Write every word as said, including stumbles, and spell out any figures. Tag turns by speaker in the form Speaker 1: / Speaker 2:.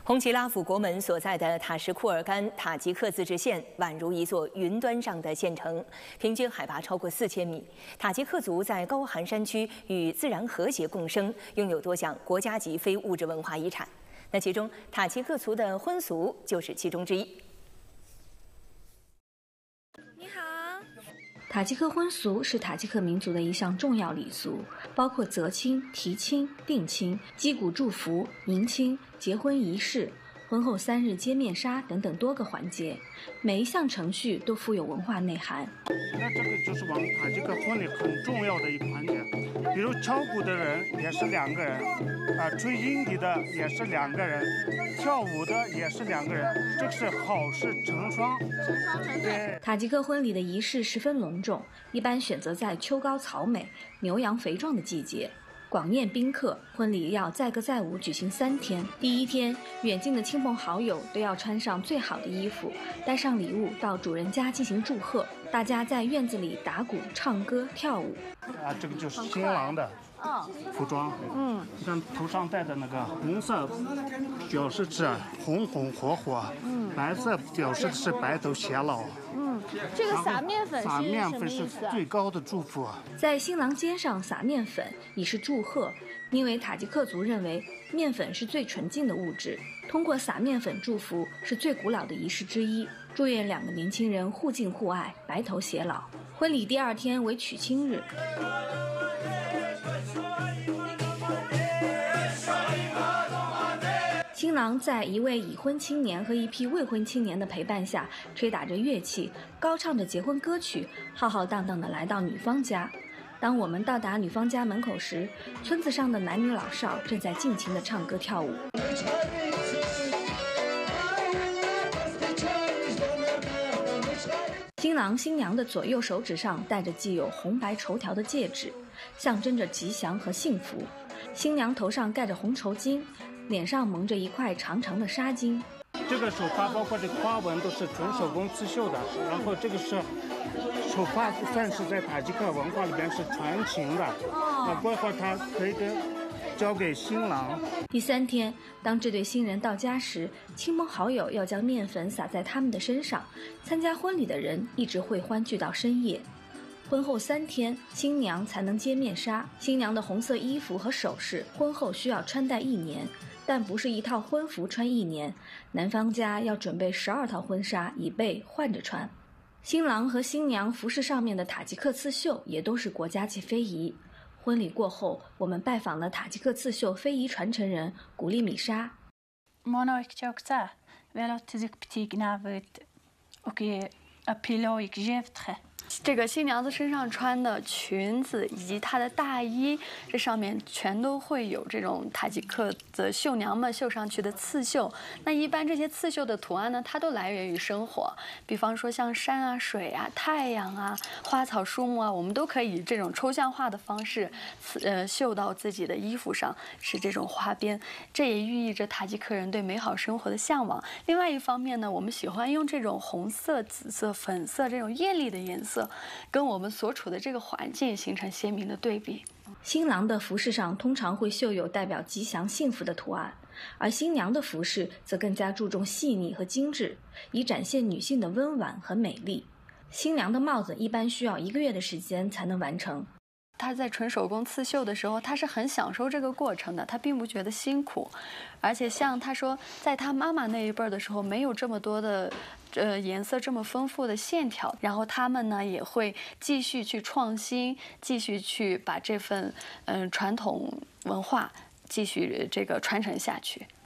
Speaker 1: 洪吉拉府国门所在的塔什库尔干塔吉克自治县宛如一座云端上的县城，平均海拔超过四千米。塔吉克族在高寒山区与自然和谐共生，拥有多项国家级非物质文化遗产。那其中，塔吉克族的婚俗就是其中之一。
Speaker 2: 你好。
Speaker 3: 塔吉克婚俗是塔吉克民族的一项重要礼俗，包括择亲、提亲、定亲、击鼓祝福、迎亲、结婚仪式、婚后三日揭面纱等等多个环节，每一项程序都富有文化内涵。
Speaker 4: 那这个就是我们塔吉克婚礼很重要的一个环节，比如敲鼓的人也是两个人，啊，吹音笛的也是两个人，跳舞的也是两个人，这个是好事成双。
Speaker 2: 成双成对。
Speaker 3: 塔吉克婚礼的仪式十分隆重，一般选择在秋高草美、牛羊肥壮的季节。 广宴宾客，婚礼要载歌载舞举行三天。第一天，远近的亲朋好友都要穿上最好的衣服，带上礼物到主人家进行祝贺。大家在院子里打鼓、唱歌、跳舞。
Speaker 4: 啊，这个就是新郎的服装。嗯，你看头上戴的那个红色，表示是红红火火；嗯，白色表示的是白头偕老。
Speaker 2: 嗯，这个撒面粉是
Speaker 4: 撒面粉是
Speaker 2: 什么意思啊？
Speaker 4: 最高的祝福。
Speaker 3: 在新郎肩上撒面粉，以示祝贺。因为塔吉克族认为面粉是最纯净的物质，通过撒面粉祝福是最古老的仪式之一，祝愿两个年轻人互敬互爱，白头偕老。婚礼第二天为娶亲日。 新郎在一位已婚青年和一批未婚青年的陪伴下，吹打着乐器，高唱着结婚歌曲，浩浩荡荡地来到女方家。当我们到达女方家门口时，村子上的男女老少正在尽情地唱歌跳舞。新郎新娘的左右手指上戴着系有红白绸条的戒指，象征着吉祥和幸福。新娘头上盖着红绸巾。 脸上蒙着一块长长的纱巾，
Speaker 4: 这个手帕包括这个花纹都是纯手工刺绣的，然后这个是手帕，算是在塔吉克文化里边是传情的，啊，包括它可以跟交给新郎。
Speaker 3: 第三天，当这对新人到家时，亲朋好友要将面粉撒在他们的身上，参加婚礼的人一直会欢聚到深夜。 婚后三天，新娘才能揭面纱。新娘的红色衣服和首饰，婚后需要穿戴一年，但不是一套婚服穿一年，男方家要准备十二套婚纱，以备换着穿。新郎和新娘服饰上面的塔吉克刺绣也都是国家级非遗。婚礼过后，我们拜访了塔吉克刺绣非遗传承人古丽米莎。
Speaker 2: 这个新娘子身上穿的裙子以及她的大衣，这上面全都会有这种塔吉克的绣娘们绣上去的刺绣。那一般这些刺绣的图案呢，它都来源于生活，比方说像山啊、水啊、太阳啊、花草树木啊，我们都可以以这种抽象化的方式，呃，绣到自己的衣服上，是这种花边。这也寓意着塔吉克人对美好生活的向往。另外一方面呢，我们喜欢用这种红色、紫色、粉色这种艳丽的颜色。 跟我们所处的这个环境形成鲜明的对比。
Speaker 3: 新郎的服饰上通常会绣有代表吉祥幸福的图案，而新娘的服饰则更加注重细腻和精致，以展现女性的温婉和美丽。新娘的帽子一般需要一个月的时间才能完成。
Speaker 2: 他在纯手工刺绣的时候，他是很享受这个过程的，他并不觉得辛苦，而且像他说，在他妈妈那一辈儿的时候，没有这么多的，呃，颜色这么丰富的线条，然后他们呢也会继续去创新，继续去把这份嗯、呃、传统文化继续这个传承下去。